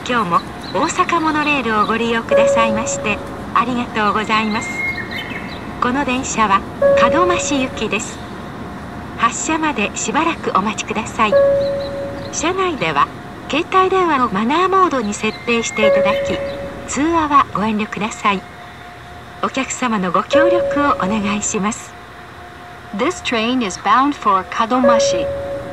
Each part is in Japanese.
今日も大阪モノレールをご利用くださいましてありがとうございます。この電車は門真市行きです。発車までしばらくお待ちください。車内では携帯電話のマナーモードに設定していただき、通話はご遠慮ください。お客様のご協力をお願いします。 This train is bound for Kadomashi.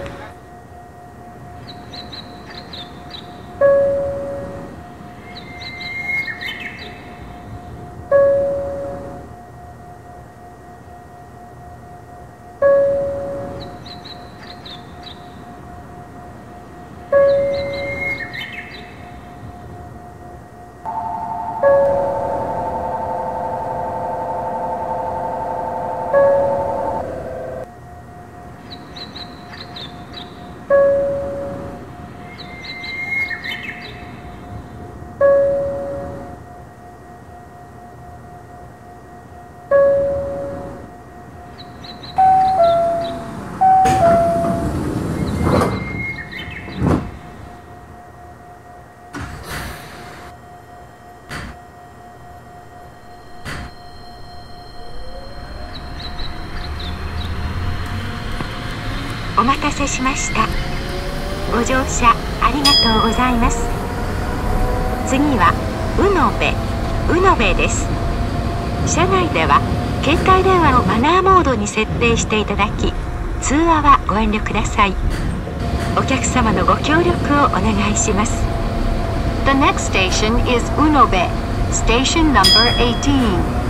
お待たせしました。ご乗車ありがとうございます。次は宇野部です。車内では携帯電話のマナーモードに設定していただき、通話はご遠慮ください。お客様のご協力をお願いします。 The next station is Unobe, station number 18.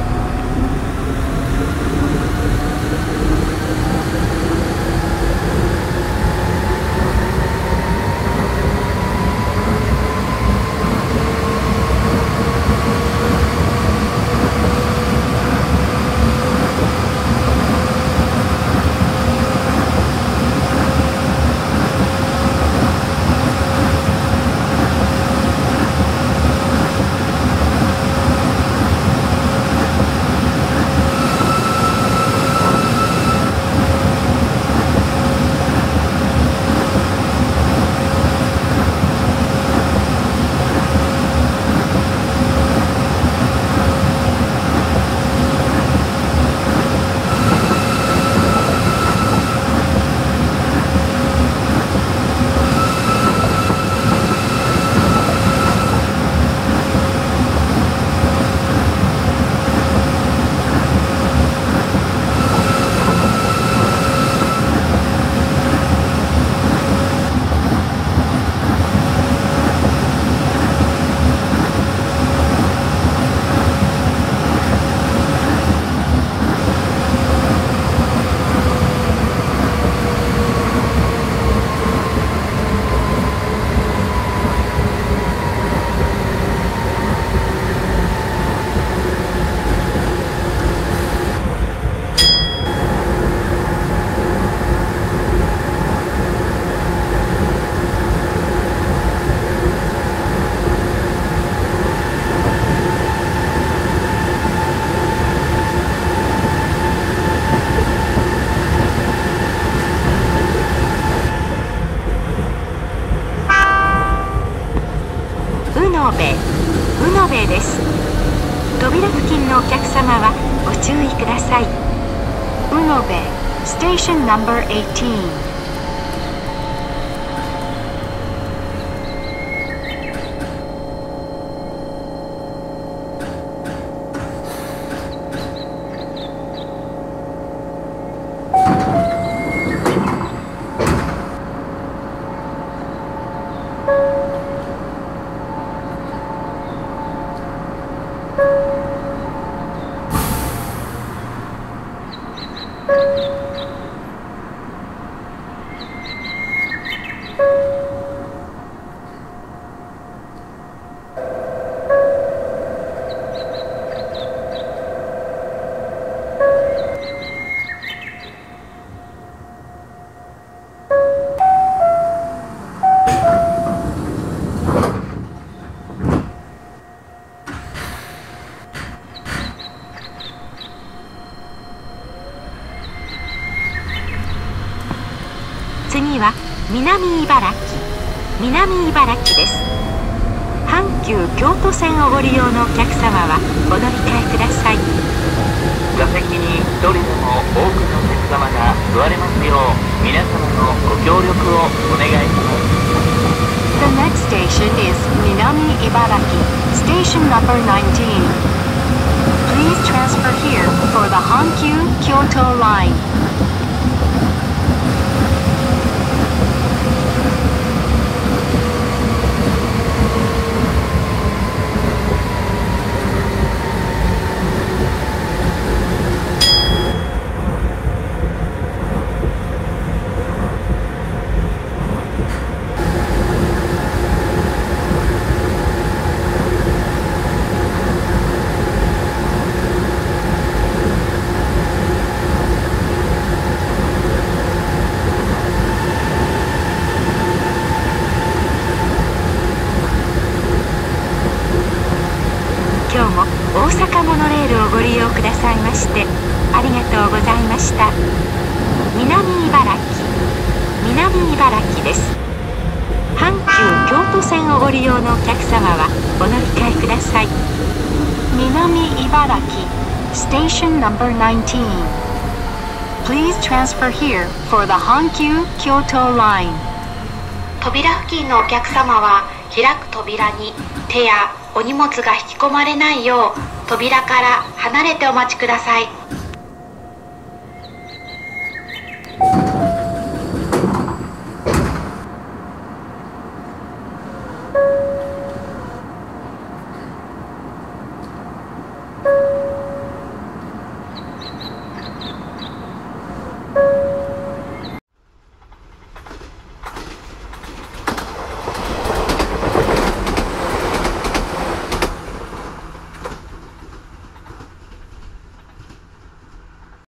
宇野部です。扉付近のお客様はご注意ください。 Unobe, station number 18. 次は南茨城です。 阪急京都線をご利用のお客様はお乗り換えください。 座席に一人でも多くのお客様が座れますよう皆様のご協力をお願いします。 The next station is Minami Ibaraki, station number 19. Please transfer here for the Hankyu Kyoto line. 今日も大阪モノレールをご利用くださいましてありがとうございました。南茨城です。阪急京都線をご利用のお客様はお乗り換えください。 Minami Ibaraki, station number 19. Please transfer here for the Hankyu Kyoto line. 扉付近のお客様は開く扉に手やお荷物が引き込まれないよう扉から離れてお待ちください。